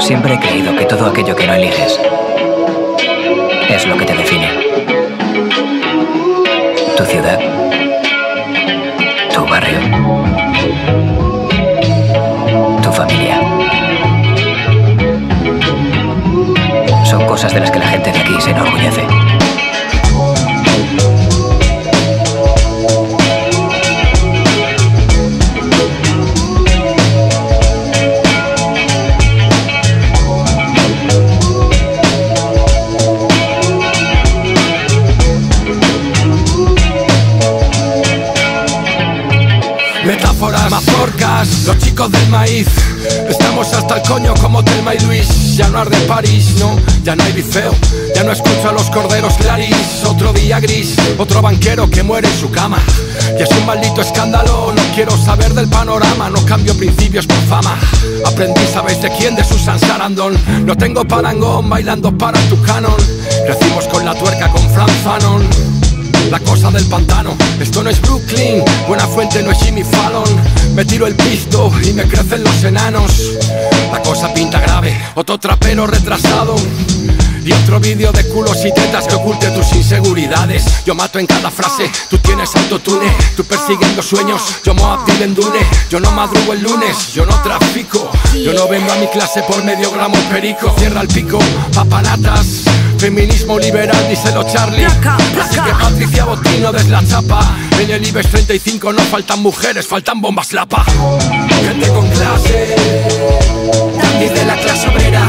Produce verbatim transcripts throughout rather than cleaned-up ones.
Siempre he creído que todo aquello que no eliges es lo que te define. Tu ciudad, tu barrio, tu familia. Son cosas de las que la gente de aquí se enorgullece. Metáforas, mazorcas, los chicos del maíz. Estamos hasta el coño como Telma y Luis. Ya no arde París, no, ya no hay bifeo. Ya no escucho a los corderos Claris. Otro día gris, otro banquero que muere en su cama. Y es un maldito escándalo, no quiero saber del panorama. No cambio principios por fama. Aprendí, ¿sabéis de quién? De Susan Sarandon. No tengo parangón bailando para tu canon. Crecimos con la tuerca con Frank Fanon. La cosa del pantano, esto no es Brooklyn. Buena fuente no es Jimmy Fallon. Me tiro el pisto y me crecen los enanos. La cosa pinta grave, otro trapero retrasado. Y otro vídeo de culos y tetas que oculte tus inseguridades. Yo mato en cada frase, tú tienes autotune. Tú persiguiendo sueños, yo Moab Dylan Dune. Yo no madrugo el lunes, yo no trafico. Yo no vengo a mi clase por medio gramo perico. Cierra el pico, papanatas. Feminismo liberal, díselo Charlie. Placa, placa. Así que Patricia Botino des la chapa. En el IBEX treinta y cinco no faltan mujeres, faltan bombas lapa. Gente con clase, dandies de la clase obrera.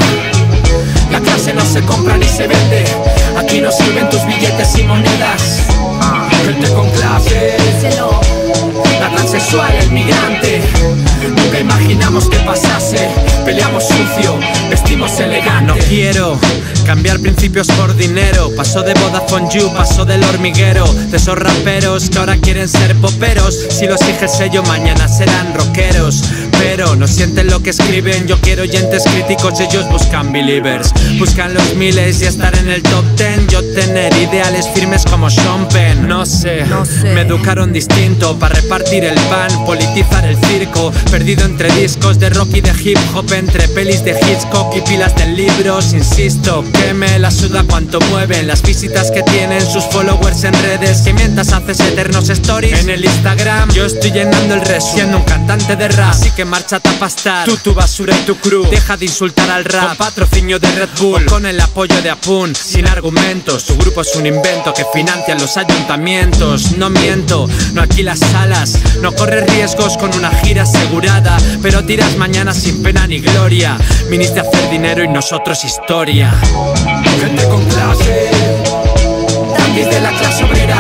La clase no se compra ni se vende. Aquí no sirven tus billetes y monedas. Gente con clase, Díselo. la transexual, el migrante. Nunca imaginamos que pasase. Peleamos sucio, vestimos elegante. No quiero cambiar principios por dinero. Paso de Vodafone You, paso del hormiguero. De esos raperos que ahora quieren ser poperos. Si los sigue el sello, mañana serán rockeros. Pero no sienten lo que escriben. Yo quiero oyentes críticos, ellos buscan believers. Buscan los miles y estar en el top ten. Yo tener ideales firmes como Sean Penn. No sé, No sé. me educaron distinto para repartir el pan, politizar el circo. Perdido entre discos de rock y de hip hop, entre pelis de Hitchcock y pilas de libros. Insisto, que me la suda cuánto mueven las visitas que tienen sus followers en redes. Que mientras haces eternos stories en el Instagram, yo estoy llenando el resto, siendo un cantante de rap. Así que márchate a pastar, tú, tu basura y tu crew. Deja de insultar al rap, con patrocinio de Red Bull o con el apoyo de Apun. Sin argumentos, su grupo es un invento que financian los ayuntamientos. No miento, no alquilas salas, no corres riesgos con una gira asegurada, pero tiras mañana sin pena ni gloria. Viniste a hacer dinero y nosotros historia. Gente con clase, dandies de la clase obrera.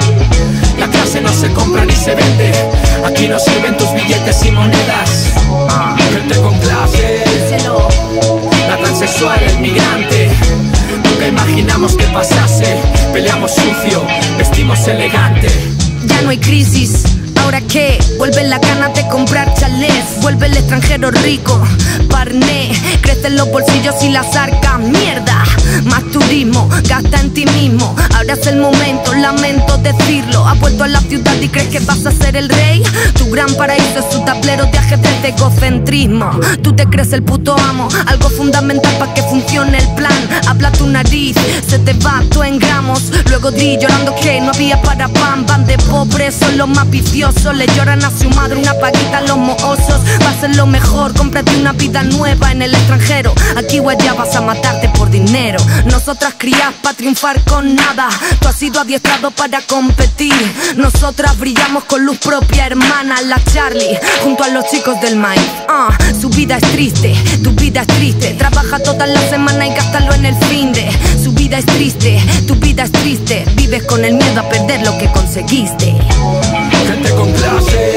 La clase no se compra ni se vende. Aquí no sirven tus billetes y monedas. Gente con clase, Díselo. la transexual, el migrante. Nunca imaginamos que pasase. Peleamos sucio, vestimos elegante. Ya no hay crisis. ¿Ahora qué? Vuelve la ganas de comprar chalés. Vuelve el extranjero rico, parné. Crecen los bolsillos y las arcas. Mierda, más turismo, gasta en ti mismo. Ahora es el momento, lamento decirlo. Has vuelto a la ciudad y crees que vas a ser el rey. Tu gran paraíso es su tablero de ajedrez de egocentrismo. Tú te crees el puto amo, algo fundamental para que funcione el plan. Habla tu nariz, se te va todo en gramos. Luego di llorando que no había para pan. Van de pobres, son los más viciosos. Le lloran a su madre una paguita a los mohosos. Va a ser lo mejor, cómprate una vida nueva en el extranjero. Aquí o allá vas a matarte por dinero. Nosotras crías para triunfar con nada. Tú has sido adiestrado para competir. Nosotras brillamos con luz propia, hermana. La Charlie, junto a los chicos del maíz. uh, Su vida es triste, tu vida es triste. Trabaja toda la semana y gástalo en el finde. Su vida es triste, tu vida es triste. Vives con el miedo a perder lo que conseguiste. Gente con clase,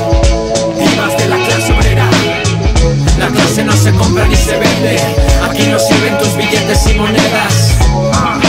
divas de la clase obrera. La clase no se compra ni se vende. Aquí no sirven tus billetes y monedas.